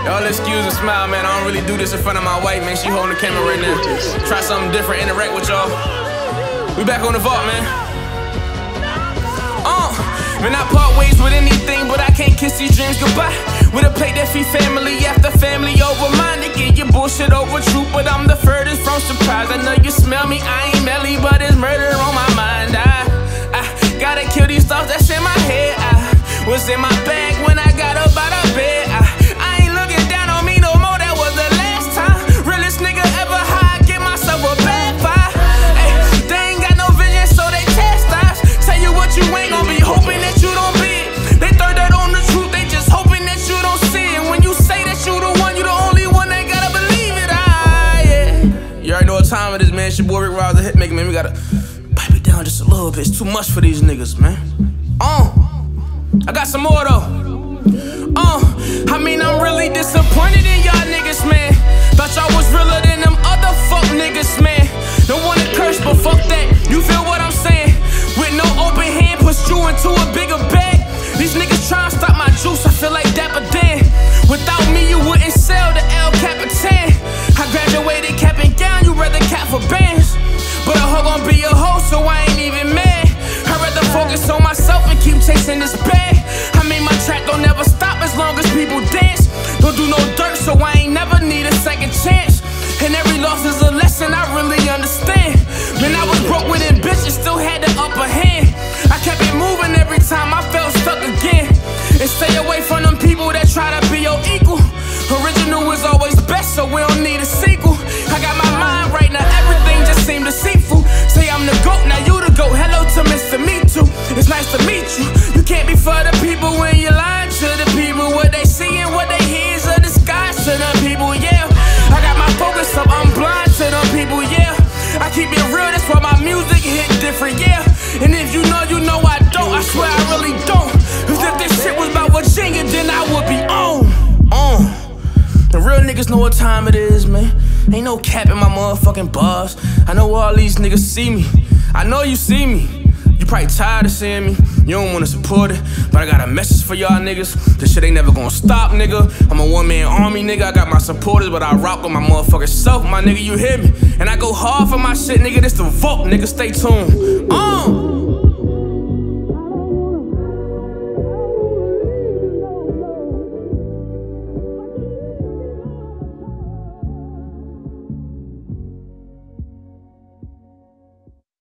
Y'all excuse and smile, man. I don't really do this in front of my wife, man. She holding the camera right now. Try something different, interact with y'all. We back on the vault, man. Man, I part ways with anything, but I can't kiss these dreams goodbye. With a plate that feed family after family over mine. They get your bullshit over truth, but I'm the furthest from surprise. I know you smell me, I ain't melly, but it's murder on my mind. I gotta kill these thoughts that's in my head. I was in my bag when I got up out of bed. I ain't looking down on me no more, that was the last time. Realest nigga ever high, give myself a bad vibe. Hey, they ain't got no vision, so they chastise. Tell you what you ain't gon' be, hoping that you don't be it. They third that on the truth, they just hoping that you don't see it. When you say that you the one, you the only one that gotta believe it. Yeah. You already know what time it is, man. It's your boy Rick Rouse, the hitmaker, man. We gotta pipe it down just a little bit. It's too much for these niggas, man. I got some more though. I mean, I'm really disappointed in y'all niggas, man. Thought y'all was realer than them other fuck niggas, man. Don't wanna curse, but fuck that. You feel what I'm saying? With no open hand, push you into a bigger bag. These niggas tryna stop my juice, I feel like Dapper Dan. Without me, you wouldn't sell the El Capitan. I graduated cap and gown, you rather cap for bands. But a hoe gon' be a hoe, so I ain't even mad. I'd rather focus on myself and keep chasing this bag. I mean, my track don't never stop as long as people dance. Don't do no dirt, so I ain't never need a second chance. And every loss is a lesson I really understand. When I was broke with ambition, still had the upper hand. I kept it moving every time I felt stuck again. And stay away from them people that try to be your equal. Original is always best, so we don't need a sequel. I got my mind right now, everything just seemed deceitful. Say I'm the GOAT, now you the GOAT. Hello to Mr. Me Too. It's nice to meet you. You can't be for the people when you're lying to the people. What they see and what they hear is a disguise to them people, yeah. I got my focus up, I'm blind to them people, yeah. I keep it real, that's why my music hit different, yeah. And if you know I don't, I swear I really don't. Cause if this shit was about Virginia, then I would be on. The real niggas know what time it is, man. Ain't no cap in my motherfucking bars. I know all these niggas see me. I know you see me. You probably tired of seeing me. You don't wanna support it, but I got a message for y'all niggas. This shit ain't never gonna stop, nigga. I'm a one-man army, nigga. I got my supporters, but I rock with my motherfucking self, my nigga, you hear me? And I go hard for my shit, nigga. This the vault, nigga. Stay tuned.